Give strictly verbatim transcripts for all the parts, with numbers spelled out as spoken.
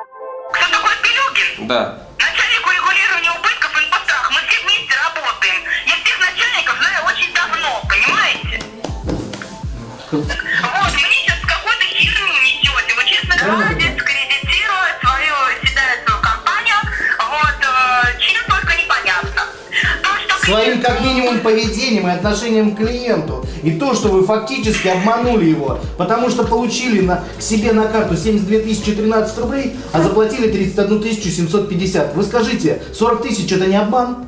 Кто такой Пилюгин? Да. Начальник урегулирования убытков и инфострах. Мы все вместе работаем. Я всех начальников знаю очень давно, понимаете? Вот, мне сейчас какую-то херню несете. Вы честно говоря, дискредитируя свою, седая свою компанию, вот, э, чем только непонятно. То, что Своим как минимум поведением и отношением к клиенту. И то, что вы фактически обманули его, потому что получили на, к себе на карту семьдесят две тысячи тринадцать рублей, а заплатили тридцать одну тысячу семьсот пятьдесят. Вы скажите, сорок тысяч это не обман?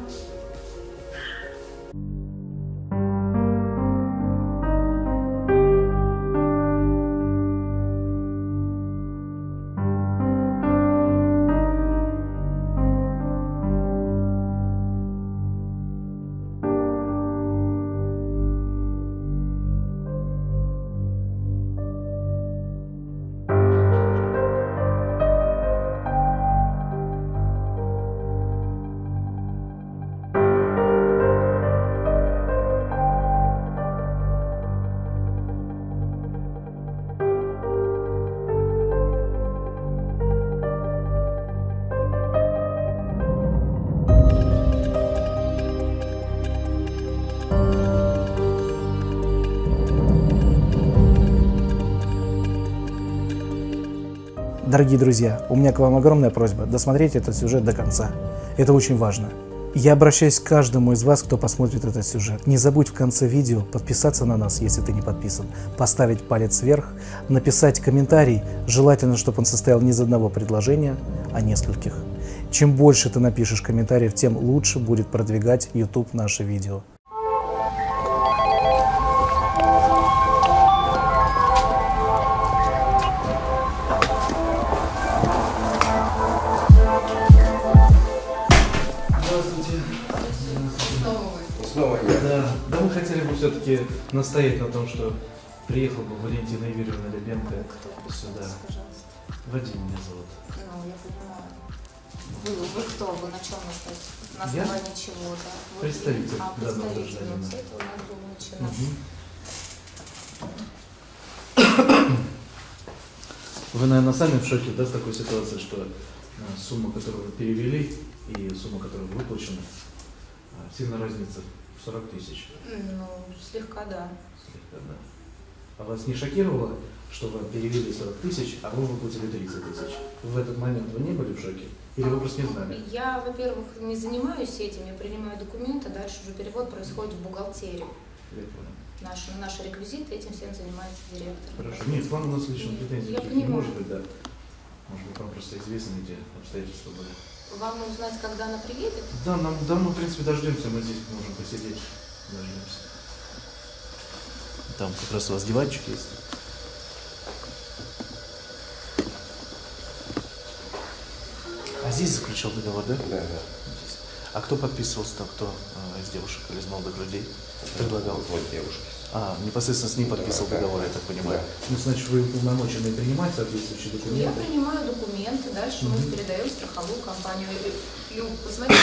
Дорогие друзья, у меня к вам огромная просьба досмотреть этот сюжет до конца. Это очень важно. Я обращаюсь к каждому из вас, кто посмотрит этот сюжет. Не забудь в конце видео подписаться на нас, если ты не подписан, поставить палец вверх, написать комментарий, желательно, чтобы он состоял не из одного предложения, а нескольких. Чем больше ты напишешь комментариев, тем лучше будет продвигать YouTube наше видео. Снова я. Да, да, мы хотели бы все-таки настоять на том, что приехал бы Валентина Юрьевна Ребенко сюда. Вадим меня зовут. Ну, я понимаю. Вы, вы кто? Вы на чем настоите? На Я? основании чего, да? Вы Представитель а, данного представитель. гражданина. Вот с этого надо было начинать. Мгм. Вы, наверное, сами в шоке, да, с такой ситуации, что э, сумма, которую вы перевели, и сумма, которая выплачена, э, сильно разница в сорок тысяч. Ну, слегка, да. Слегка, да. А вас не шокировало, что вы перевели сорок тысяч, а вы выплатили тридцать тысяч? В этот момент вы не были в шоке? Или вы просто не знали? Я, во-первых, не занимаюсь этим, я принимаю документы, дальше уже перевод происходит в бухгалтерию. Я понял. Наши, наши реквизиты, этим всем занимается директор. Хорошо. Нет, к вам у нас лично Нет, претензий я никаких не понимаю. может быть, да. Может быть, вам просто известны эти обстоятельства были. Вам узнать, когда она приедет? Да, нам, да, мы, в принципе, дождемся, мы здесь можем посидеть. Дождемся. Там как раз у вас диванчик есть. А здесь заключил договор, да? Да, да. Здесь. А кто подписывался там, кто э, из девушек или из молодых людей предлагал? Вот девушки. А, непосредственно с ним подписывал Да, договор, да. я так понимаю. Да. Ну, значит, вы уполномочены принимать соответствующие Я документы? принимаю документы, дальше мы Мгм. передаем в страховую компанию. Лю, посмотрите.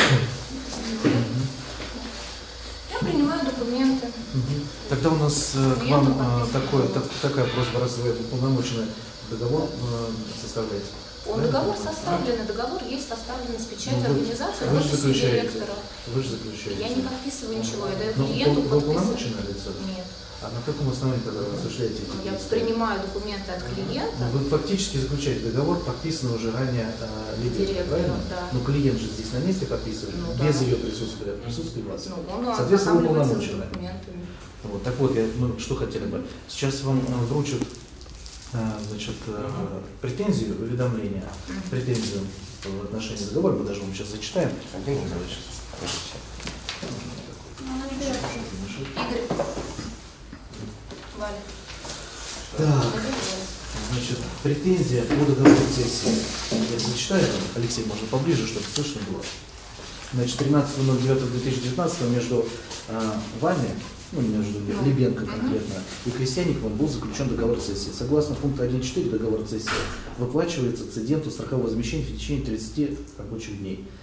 Я принимаю документы. Мгм. Тогда у нас э, к вам э, такое, так, такая просьба, раз вы уполномоченный договор э, составляете. Он Правильно? договор составлен, и договор есть составлен с печатью Ну, вы- организации вы же офиса заключаете. директора. Вы же заключаете. Я не подписываю ничего, я даю Ну, клиенту вы подписать. уполномоченное лицо? Нет. А на каком основании тогда вы осуществляете эти Ну, Я действия? принимаю документы от клиента. Ну, вы фактически заключаете договор, подписанный уже ранее э, Лидией, Директором, правильно? да. Но клиент же здесь на месте подписывает, Ну, без да. ее присутствия, в присутствии вас. Ну, он Соответственно, вы ознакомливается с уполномочены. документами. Вот, так вот, я, мы что хотели бы. Сейчас вам э, вручат э, значит, э, претензию, уведомление, Мгм. претензию в отношении договора, мы даже вам сейчас зачитаем. Один Вот, договор. сейчас. Ну, она не берет уже. Игорь. Валя. Так, Игорь, значит, претензия по договору цессии. Я зачитаю, Алексей, можно поближе, чтобы слышно было. Значит, тринадцатого ноль девятого две тысячи девятнадцатого между э, вами, ну, между Ну, Лебенко мгм. конкретно, и Крестьянниковым был заключен договор цессии. Согласно пункту один точка четыре договора цессии выплачивается цеденту страховое возмещение в течение тридцати рабочих дней.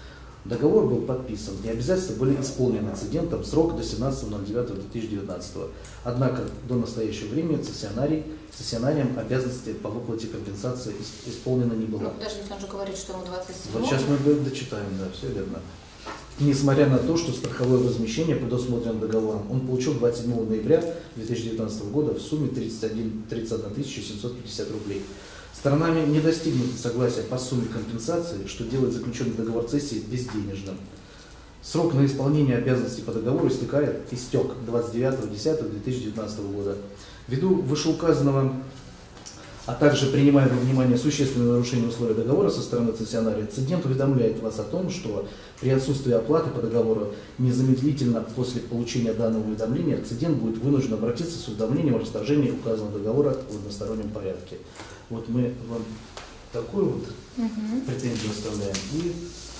Договор был подписан, и обязательства были исполнены цедентом срок до семнадцатого ноль девятого две тысячи девятнадцатого. Однако до настоящего времени цессионарий, цессионарием обязанности по выплате компенсации исполнено не было. Ну, подождите, он же говорит, что ему двадцать седьмого. Вот сейчас мы дочитаем, да, все верно. Несмотря на то, что страховое возмещение предусмотрено договором, он получил двадцать седьмого ноября две тысячи девятнадцатого года в сумме тридцать одна тысяча семьсот пятьдесят рублей. Сторонами не достигнуто согласия по сумме компенсации, что делает заключенный договор цессии безденежным. Срок на исполнение обязанностей по договору истекает, истек двадцать девятого десятого две тысячи девятнадцатого года. Ввиду вышеуказанного, а также принимая во внимание существенное нарушение условий договора со стороны цессионария, цедент уведомляет вас о том, что при отсутствии оплаты по договору незамедлительно после получения данного уведомления цедент будет вынужден обратиться с уведомлением о расторжении указанного договора в одностороннем порядке. Вот мы вам такую вот угу. претензию оставляем. И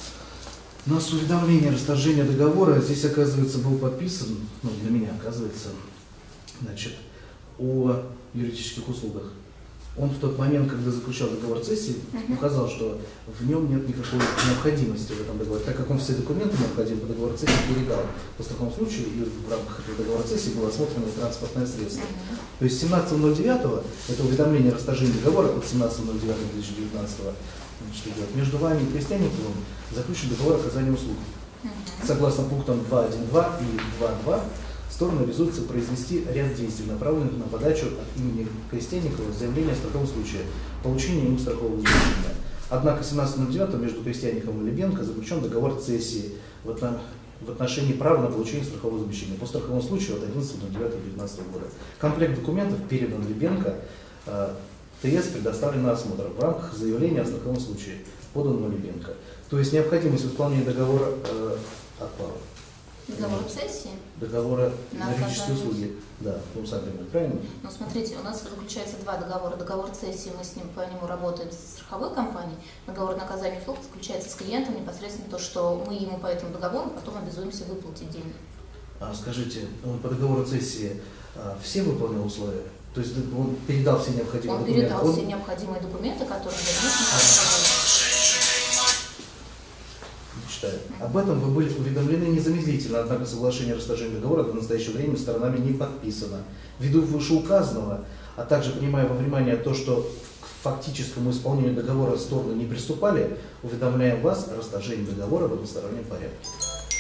у нас уведомление о расторжении договора здесь, оказывается, был подписан, ну, для меня, оказывается, значит, о юридических услугах. Он в тот момент, когда заключал договор цессии, uh-huh. указал, что в нем нет никакой необходимости в этом договоре, так как он все документы необходимые по договору цессии передал. По такому случаю и в рамках этого договора цессии было осмотрено транспортное средство. Uh-huh. То есть семнадцатого ноль девятого, это уведомление о расторжении договора от семнадцатого ноль девятого две тысячи девятнадцатого, значит, идет, между вами и Крестьянниковым заключен договор оказания услуг. Uh-huh. Согласно пунктам два точка один точка два и два точка два, стороны обязуются произвести ряд действий, направленных на подачу от имени Крестьянникова заявления о страховом случае, получение им страхового возмещения. Однако семнадцатого ноль девятого между Крестьянниковым и Лебенко заключен договор цессии в, отно... в отношении права на получение страхового возмещения по страховому случаю от одиннадцатого ноль девятого две тысячи девятнадцатого года. Комплект документов передан Лебенко, э, ТС предоставлен на осмотр в рамках заявления о страховом случае, поданного Лебенко. То есть необходимость выполнения договора э, отпала. Договор цессии? Договора на юридические услуги. Да, ну, сами правильно? Ну, смотрите, у нас заключается два договора. Договор цессии, мы с ним по нему работаем с страховой компанией. Договор наказания услуг заключается с клиентом непосредственно то, что мы ему по этому договору потом обязуемся выплатить деньги. А скажите, он по договору цессии а, все выполнил условия? То есть он передал все необходимые он документы? Он передал он... все необходимые документы, которые вернуть. Об этом вы были уведомлены незамедлительно, однако соглашение о расторжении договора до настоящего времени сторонами не подписано. Ввиду вышеуказанного, а также принимая во внимание то, что к фактическому исполнению договора стороны не приступали, уведомляем вас о расторжении договора в одностороннем порядке.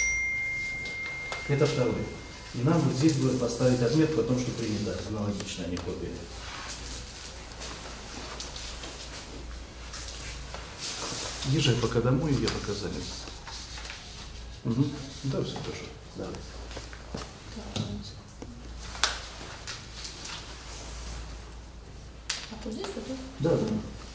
Это второе. И нам вот здесь будет поставить отметку о том, что принято аналогично, а не копия. Езжай пока домой, я пока занят. Угу. Да, все хорошо. Да. А тут здесь, вот тут? Да, да.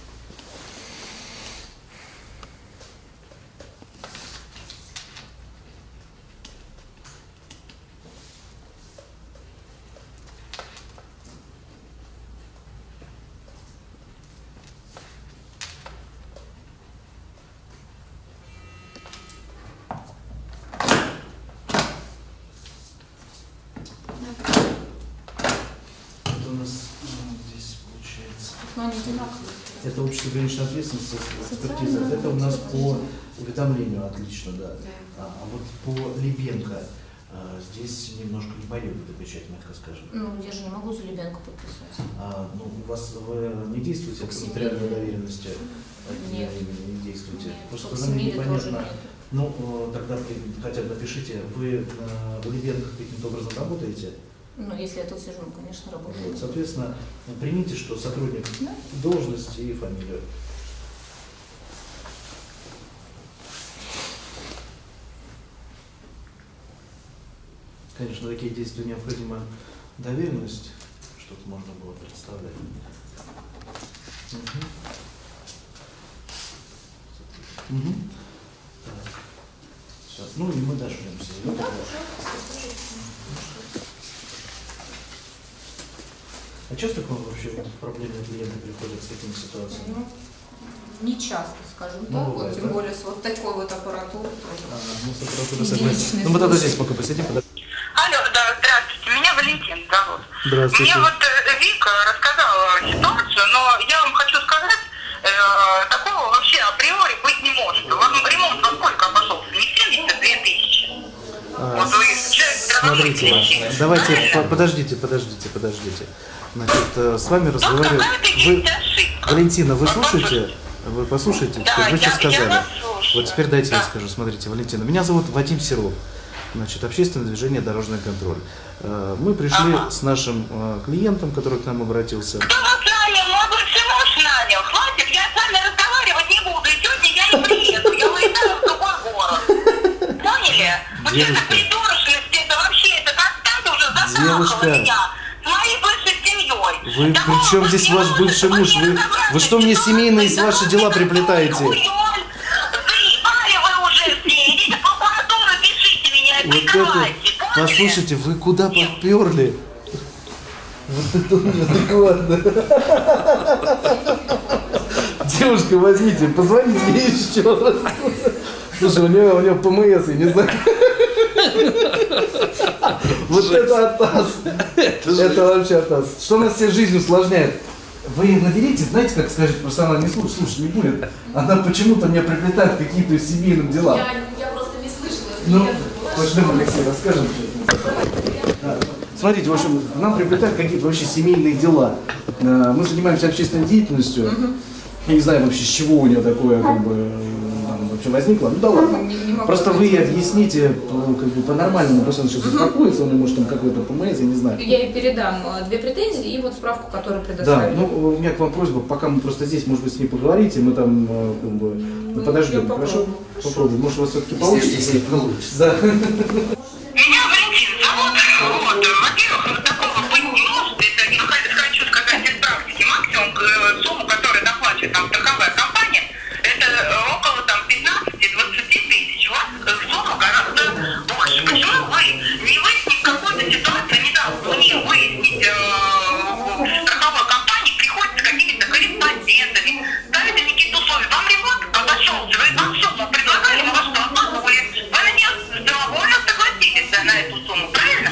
Это общество граничной ответственности, экспертиза. Это у нас по уведомлению отлично, да. А, а вот по Лебенко а, здесь немножко не поет эта печать, мягко скажем. Ну, я же не могу за Лебенко подписать. А, ну, у вас вы не действуете по нотариальной доверенности? Нет. Не, не действуете. Нет. Просто нам непонятно. Ну, тогда хотя бы напишите, вы в Лебенко каким-то образом работаете? Ну, если я тут сижу, конечно, работаю. Вот, соответственно, примите, что сотрудник, да? Должность и фамилию. Конечно, такие действия необходима доверенность, чтобы можно было представлять. Угу. Угу. Так. Все. Ну и мы дождемся. Ну, да, а часто к вам вообще проблемные клиенты приходят с такими ситуациями? Ну, не часто, скажем ну, так, бывает, вот, тем да? более с вот такой вот аппаратурой. А, ну, с аппаратурой согласен. Ну, мы тогда здесь пока посидим. Подожди. Алло, да, здравствуйте, меня Валентин зовут. Здравствуйте. Мне вот э, Вика рассказала ситуацию, но я вам хочу сказать, э, такого вообще априори быть не может. Ремонт во сколько обошелся? Не Давайте, давайте, по- подождите, подождите, подождите. Значит, э, с вами разговариваю. Вы, Валентина, вы слушаете? Вы послушайте, Да, вы сейчас я- я сказали. вас слушаю. Вот теперь дайте я Да. скажу. Смотрите, Валентина, меня зовут Вадим Серов. Значит, общественное движение «Дорожный контроль». Э, Мы пришли Ага. с нашим э, клиентом, который к нам обратился. Кто вас нанял? Мой бывший муж нанял. Хватит, я с вами разговаривать не буду. И сегодня я не приеду. Я уезжаю в другой город. Поняли? Вот Девушка. это придурочность, это вообще, это как-то уже затрахало Девушка. меня. С моей бывшей семьей. Вы, Такого при чем быть здесь не ваш может. бывший муж? Вы, вы что мне семейные с ваши дела приплетаете? Заебали вы уже все. Идите в прокуратуру, пишите меня и Вот это, прикрывайте. Поняли? послушайте, вы куда подперли? Вот это неадекватно. Девушка, возьмите, позвоните ей еще раз. Слушай, у нее, у нее ПМС, я не знаю. Вот это атас. Это вообще атас. Что нас всей жизнь усложняет? Вы наберите, знаете, как скажете, просто она не слушает, слушать не будет. Она почему-то меня приплетает к каким-то семейным делам. Я, я просто не слышала. Ну, пойдем, Алексей, расскажем. Смотрите, в общем, нам приплетают какие-то вообще семейные дела. Э, Мы занимаемся общественной деятельностью. Я не знаю вообще, с чего у нее такое как бы там, вообще возникло. Ну да ладно. Не- не могу Просто вы ответить. объясните по- как бы по-нормальному, просто он сейчас успокоится, он может там какой-то ПМС, я не знаю. Я ей передам э, две претензии и вот справку, которую Да, предоставили. ну у меня к вам просьба, пока мы просто здесь, может быть, с ней поговорите, мы там э, как бы ну, Ну, подождем, я хорошо? попробую. Попробуем, может у вас все-таки получится. Если получится. Да. Меня Валентин зовут. Вот, во-первых, такого быть не может. Это не х- хочу сказать из практики. Максимум э, сумму, которую доплачивает нам страховая компания, это э, около там пятнадцати-двадцати тысяч. У вас э, сумма гораздо больше. Почему вы не выяснив какую-то ситуацию, не дал мне выяснить э, в страховой компании, приходится с какими-то корреспондентами, ставите какие-то условия. Вам ремонт обошелся, вы вам сумму предлагали, мы вас что, обманули. Вы на нее добровольно согласились да, на эту сумму, правильно?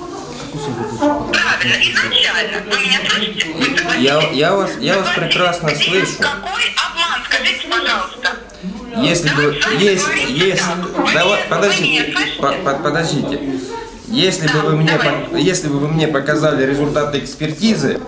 Правильно, изначально. Вы меня слышите? Вы согласились? Я, я вас, я вас Согласились. прекрасно Здесь слышу. Какой обман, скажите, пожалуйста. Если бы, если, если, давай, подождите, по- по- подождите. Если бы вы мне, по- если бы вы мне показали результаты экспертизы,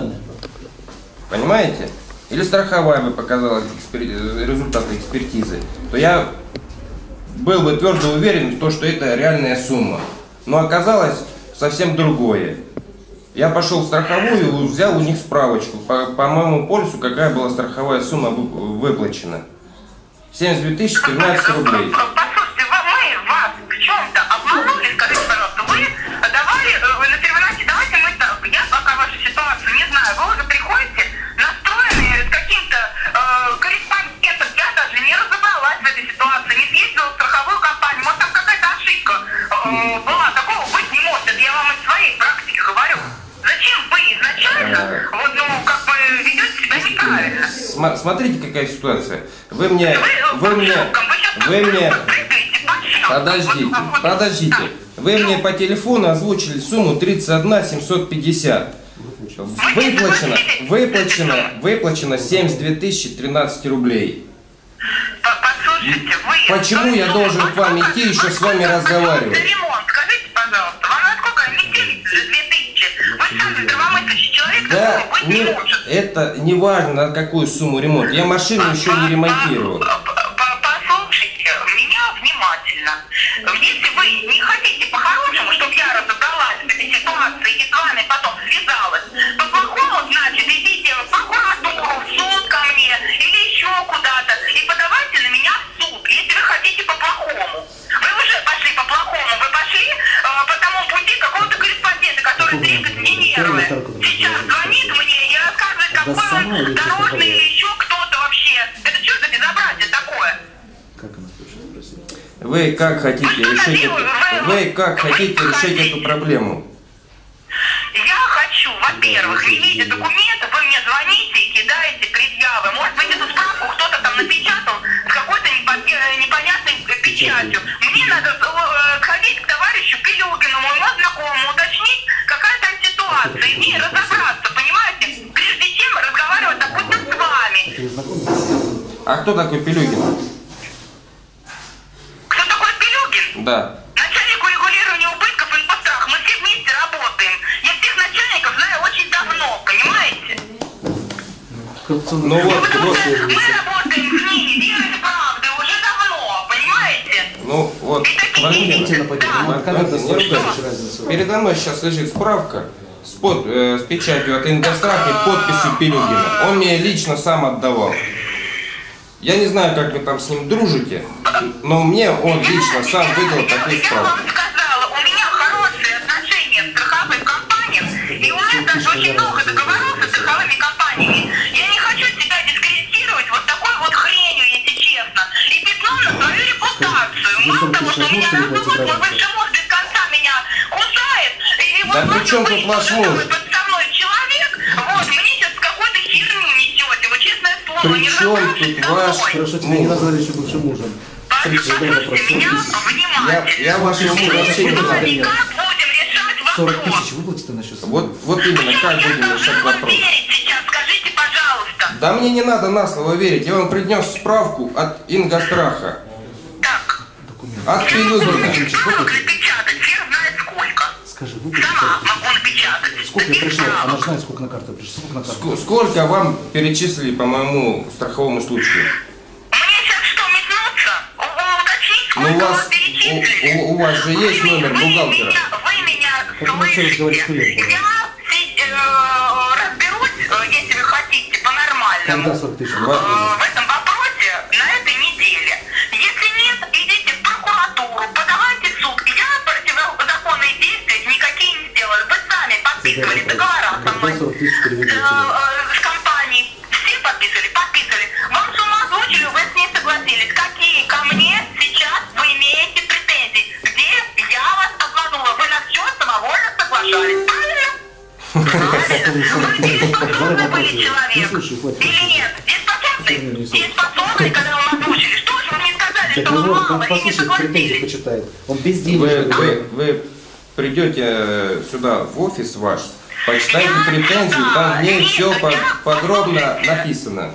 понимаете? Или страховая бы показала экспер- результаты экспертизы, то я был бы твердо уверен в том, что это реальная сумма. Но оказалось совсем другое. Я пошел в страховую и взял у них справочку по, по моему полису, какая была страховая сумма вы- выплачена. семьдесят две тысячи тринадцать рублей. Послушайте, вы- мы вас в чем-то обманули, скажите, пожалуйста, вы давали, э, вы на первоначале, давайте мы так, я пока вашу ситуацию не знаю, вы уже приходите настроенные с каким-то э, корреспондентом, я даже не разобралась в этой ситуации, не съездила в страховую компанию, может там какая-то ошибка э, была, такого быть не может, это я вам из своей практики говорю. Зачем вы изначально, вот, ну, как бы ведете себя неправильно? Сма- Смотрите, какая ситуация. Вы мне, вы мне, вы мне, подождите, подождите. Вы мне по телефону озвучили сумму тридцать одна семьсот пятьдесят. Выплачено, выплачено, выплачено семьдесят две тысячи тринадцать рублей. Послушайте, вы... Почему я должен к вам идти и еще с вами разговаривать? Ремонт, скажите, пожалуйста, вам насколько метелица за две тысячи? Вы сами здравомыслящий человек, Да, такого быть не не, может. это не важно, на какую сумму ремонт. Я машину еще не ремонтировал. По- по- Послушайте меня внимательно. Если вы не хотите по-хорошему, чтобы я разобралась в этой ситуации и с вами потом связалась, по-плохому, значит, идите в прокуратуру, в суд ко мне или еще куда-то и подавайте на меня в суд, если вы хотите по-плохому. Вы уже пошли по-плохому, вы пошли э, по тому пути какого-то корреспондента, который требует мне нервы. Сейчас звонит мне и рассказывает, какой он дорожный или еще кто-то вообще. Это что за безобразие такое? Как она хочет спросить? Вы как хотите решить эту, вы как хотите решить эту проблему? Я хочу, во-первых, не видя документы, вы мне звоните и кидаете предъявы. Может быть, эту справку кто-то там напечатал с какой-то непо- э, непонятной печатью. Мне надо э, сходить к товарищу Пилюгину, моему знакомому, уточнить, какая там ситуация, и в ней разобраться, понимаете? Прежде чем разговаривать, допустим, с вами. А кто такой Пилюгин? Кто такой Пилюгин? Да. Начальник урегулирования убытков инфострах. Мы коррупционным Ну вот, методом вот. Мы исследуется. работаем с ними, верой и правдой, уже давно, понимаете? Ну вот, Валентина Валентина, Нападение, вот когда Валентина, ты не ругайтесь. слышишь разницу? Передо мной сейчас лежит справка с, под, э, с печатью от Ингострах и подписью Пилюгина. Он мне лично сам отдавал. Я не знаю, как вы там с ним дружите, но мне он лично сам выдал такую Я справку. вам сказала, у меня хорошие отношения с страховым компаниям, и у меня даже очень много договоров с страховыми компаниями. Я не хочу себя дискредитировать вот такой вот хренью, если честно, и пятном на свою репутацию. Мало того, что у меня развод, мой бывший муж без конца меня кусает, и вот Да при чем тут ваш муж? подставной человек, вот, мне сейчас какую-то херню несете, вот честное слово, При не чем разговаривайте тут со ваш мной. Хорошо, тебя не назвали еще бывшим мужем. Смотрите, задай вопрос. Послушайте меня внимательно. Я, я вашему мужу вообще не Как знаю. будем решать сорок вопрос? тысяч выплатите на счет? Вот, вот именно, как будем Я решать должна вам вопрос. верить сейчас, скажите, пожалуйста. Да мне не надо на слово верить, я вам принес справку от Ингостраха, Так, от Пилюгина. могу напечатать, хер знает сколько. Скажи, выплатите Сама сорок тысяч. могу напечатать. Сколько Таких пришло? справок. Она же знает, сколько на карту пришло. Сколько на карту? Ск- Сколько вам перечислили по моему страховому случаю? Мне сейчас что, метнуться? У- у- Уточнить, Ну, у сколько вас, вы перечислили? у, у- у вас же есть Вы номер меня- вы бухгалтера? меня- Вы меня Как мы вообще разговаривать с слышите? клиентом? Я си- э, разберусь, э, если вы хотите, по-нормальному. Когда сорок тысяч? Э, в этом вопросе на этой неделе. Если нет, идите в прокуратуру, подавайте в суд. Я противозаконные действия никакие не сделала. Вы сами подписывали договора со мной. Когда сорок тысяч Э, переведете? э, С компанией. Все подписывали? Подписывали. Вам сумму озвучили, вы с ней согласились. Какие ко мне сейчас вы имеете претензии? Где я вас обманула? Вы на все самовольно соглашались. Правильно? Дееспособный были человек? Или нет? Дееспособный? Дееспособный, когда вам озвучили. Что же вы мне сказали, Так что вы его, мало он и не послушает, претензии согласились? почитает. Он без Вы, денег. вы, вы придете сюда в офис ваш, почитайте претензию, там в ней все подробно написано.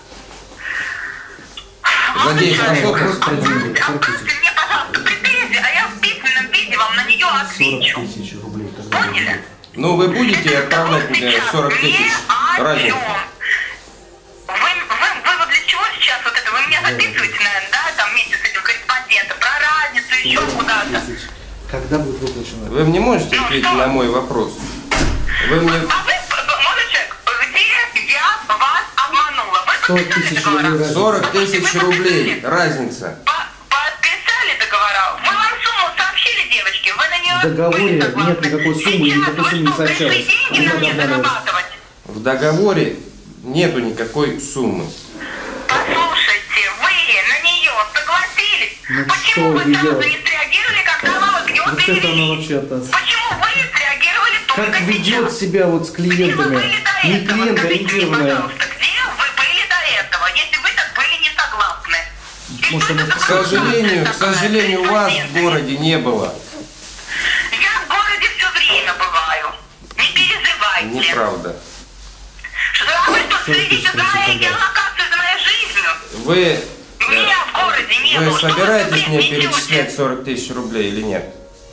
За дееспособность. Отправьте мне, пожалуйста, претензии, а я в письменном виде вам на нее сорок отвечу. тысяч рублей. Когда Поняли? Ну вы будете отправлять мне сорок тысяч разницу? Вы, вы, вы вот для чего сейчас вот это? Вы меня записываете, наверное, да, там вместе с этим корреспондентом, про разницу, еще куда-то. тысяч. Когда будет выплачено? Вы мне можете ответить на мой вопрос? Вы мне... А вы, молодой человек, где я вас обманула? Вы сорок подписали тысяч договора? рублей. сорок тысяч рублей разница. По- Подписали договора? Мы вам сумму сообщили, девочки? Вы на нее В договоре были согласны? нет никакой суммы, Сейчас никакой вы суммы не что, пришли сообщалось. деньги Не на надо мне обманывать. зарабатывать? В договоре нету никакой суммы. Послушайте, вы на нее согласились? Ну Почему что вы вы сразу делаете? не среагировали, когда вам от нее Вот это оно перевели? вообще от нас. Почему вы среагировали только Как ведет сейчас? себя вот с Где вы клиентами? были до Не этого? клиент Скажите мне, ориентированная. пожалуйста, где вы были до этого, если вы так были не согласны? И Может, что она- это К за сожалению, к такая сожалению, вас в корреспонденция? городе не было. Я в городе все время бываю. Не переживайте. Неправда. Что, а вы что, следите за моей геолокацией, за моей жизнью? Вы, Меня в городе не вы было. Что собираетесь тут мне несете? перечислять сорок тысяч рублей или нет?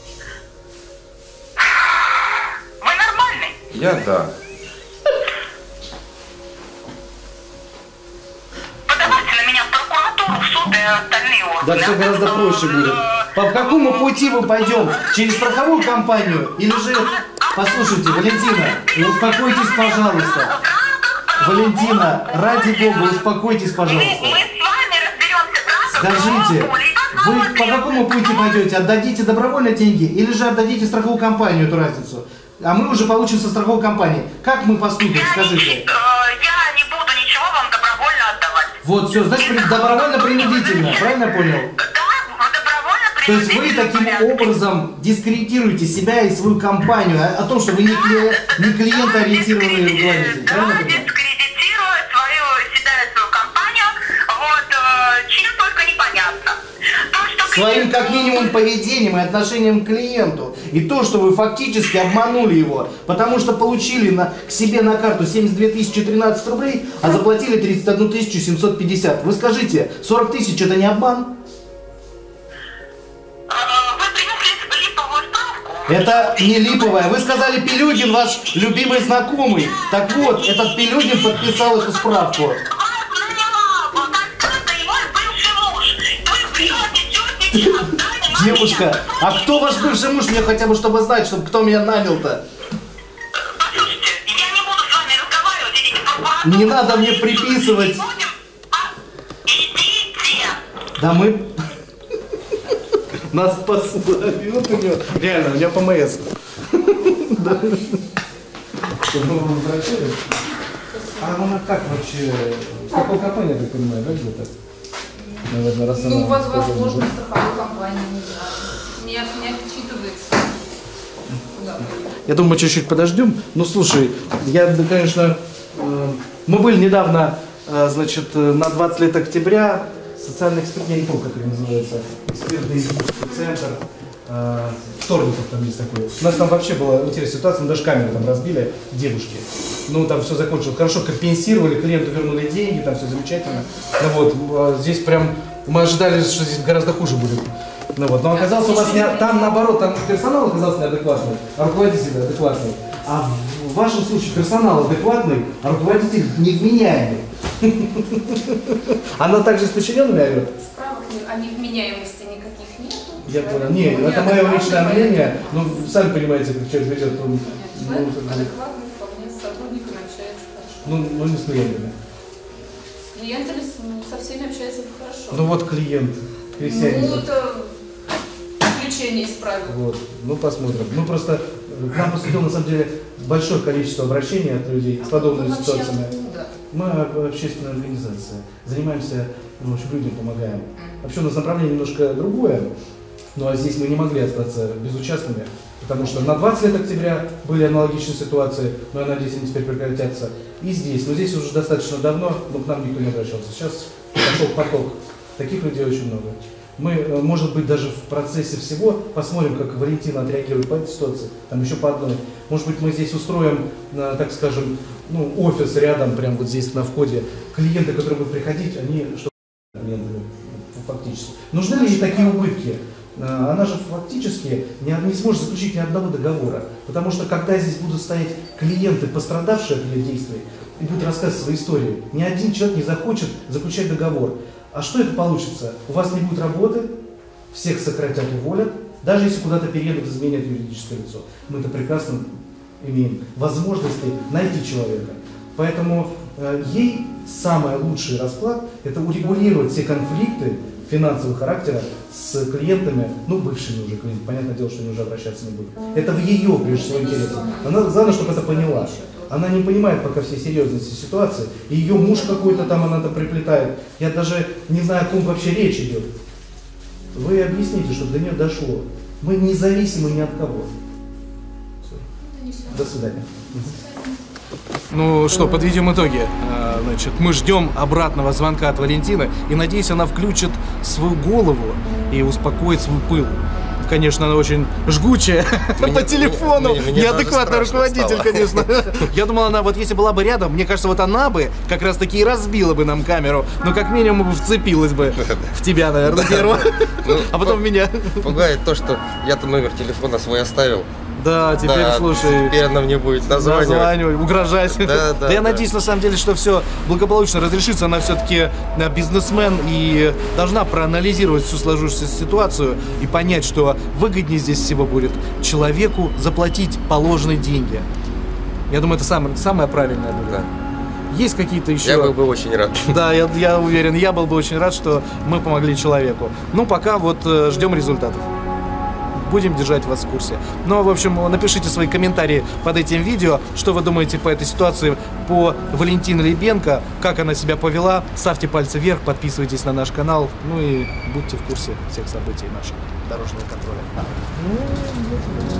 Вы нормальный? Я да. Подавайте на меня в прокуратуру, в суд и остальные Да органы. все гораздо проще будет. По какому пути мы пойдем? Через страховую компанию? Или же... Послушайте, Валентина, успокойтесь, пожалуйста. Валентина, ради Бога, успокойтесь, Мы, пожалуйста. мы с вами разберемся, да? Скажите, вы по какому пути пойдете? Отдадите добровольно деньги или же отдадите страховую компанию эту разницу? А мы уже получим со страховой компании. Как мы поступим, Я не, скажите? э, я не буду ничего вам добровольно отдавать. Вот, все, значит, при- добровольно-принудительно, правильно я понял? Да, добровольно То есть вы таким образом дискредитируете себя и свою компанию о, о том, что вы не, кли- не клиентоориентированные руководитель, правильно я Да, понимаю? дискредитирует свою, себя и свою компанию, вот, э, чем только непонятно. То, что Своим как минимум поведением и отношением к клиенту. И то, что вы фактически обманули его, потому что получили на, к себе на карту семьдесят две тысячи тринадцать рублей, а заплатили тридцать одну тысячу семьсот пятьдесят. Вы скажите, сорок тысяч это не обман? э, вы принесли липовую справку, Это не Липовая. Вы сказали, Пилюгин ваш любимый знакомый. Так вот, этот Пилюгин подписал эту справку. Девушка, а кто ваш бывший муж? Мне хотя бы, чтобы знать, чтобы кто меня нанял-то. Послушайте, я не буду с вами разговаривать, идите в прокуратуру. Не надо мне приписывать. Идите. Да мы... Нас спасла. Вот у него... Реально, у меня ПМС. А она как вообще... В какой компании, я так понимаю, да, где-то? Наверное, раз Ну, она... возможно, страховой компании, не знаю. Не, не отчитывается. Да. Я думаю, мы чуть-чуть подождем. Ну, слушай, я, конечно... э, Мы были недавно, э, значит, на двадцать лет октября. Социальный эксперт, я не помню, как это называется. Экспертный центр. Э, Вторников там есть такой. У нас там вообще была интересная ситуация, мы даже камеру там разбили, девушки. Ну, там все закончилось. Хорошо компенсировали, клиенту вернули деньги, там все замечательно. Ну вот, э, здесь прям, мы ожидали, что здесь гораздо хуже будет. Ну вот, но оказалось у вас не, там наоборот, там персонал оказался неадекватный, а руководитель адекватный. А в вашем случае персонал адекватный, а руководитель невменяемый. Она также с подчиненными орет? Справок о невменяемости никаких нету. Я понял. Не, это мое личное мнение. Ну, сами понимаете, как человек ведет. Он, Человек ну, адекватный, вполне с сотрудниками общается хорошо. ну, ну, не с клиентами. С клиентами с- ну, со всеми общается хорошо. Ну вот клиент, крестьянин. Ну, это исключение из правил. Вот, ну посмотрим. Ну просто э, к нам поступило на самом деле большое количество обращений от людей с подобными Ну, вообще, ситуациями. да. Мы об- общественная организация, занимаемся, ну, в общем, людям помогаем. Вообще у нас направление немножко другое, ну а здесь мы не могли остаться безучастными, потому что на двадцать лет октября были аналогичные ситуации, но я надеюсь, они теперь прекратятся. И здесь, но здесь уже достаточно давно, но к нам никто не обращался. Сейчас пошел поток, таких людей очень много. Мы, э, может быть, даже в процессе всего посмотрим, как Валентина отреагирует по этой ситуации, там еще по одной. Может быть, мы здесь устроим, э, так скажем, ну, офис рядом, прямо вот здесь на входе. Клиенты, которые будут приходить, они что клиентами фактически. Нужны ли ей такие убытки? Э, Она же фактически не, не сможет заключить ни одного договора. Потому что когда здесь будут стоять клиенты, пострадавшие от ее действий, и будут рассказывать свои истории, ни один человек не захочет заключать договор. А что это получится? У вас не будет работы, всех сократят, уволят, даже если куда-то переедут, изменят юридическое лицо. Мы это прекрасно имеем возможности найти человека. Поэтому э, ей самый лучший расклад – это урегулировать все конфликты финансового характера с клиентами, ну, бывшими уже клиентами, понятное дело, что они уже обращаться не будут. Это в ее, прежде всего, интересе. Она главное, чтобы это поняла. Она не понимает пока всей серьезности ситуации. И ее муж какой-то там она это приплетает. Я даже не знаю, о ком вообще речь идет. Вы объясните, чтобы до нее дошло. Мы независимы ни от кого. До свидания. Ну что, подведем итоги. А, Значит, мы ждем обратного звонка от Валентины и надеюсь, она включит свою голову и успокоит свой пыл. Конечно, она очень жгучая Мне- по телефону, мне- мне неадекватный даже страшно руководитель, стало. конечно. Я думал, она вот если была бы рядом, мне кажется, вот она бы как раз таки и разбила бы нам камеру, но как минимум вцепилась бы в тебя, наверное, первого, Ну, а потом в меня. Пугает то, что я-то номер телефона свой оставил. Да, теперь, Да, слушай, теперь она мне будет названивать. названивать, угрожать. Да, да, я да. надеюсь, на самом деле, что все благополучно разрешится. Она все-таки бизнесмен и должна проанализировать всю сложившуюся ситуацию и понять, что выгоднее здесь всего будет человеку заплатить положенные деньги. Я думаю, это самое, самое правильное будет. Да. Есть какие-то еще... Я был бы очень рад. Да, я, я уверен, я был бы очень рад, что мы помогли человеку. Ну, пока вот э, ждем результатов. Будем держать вас в курсе. Ну, в общем, напишите свои комментарии под этим видео, что вы думаете по этой ситуации, по Валентине Лебенко, как она себя повела. Ставьте пальцы вверх, подписывайтесь на наш канал, ну и будьте в курсе всех событий наших дорожного контроля.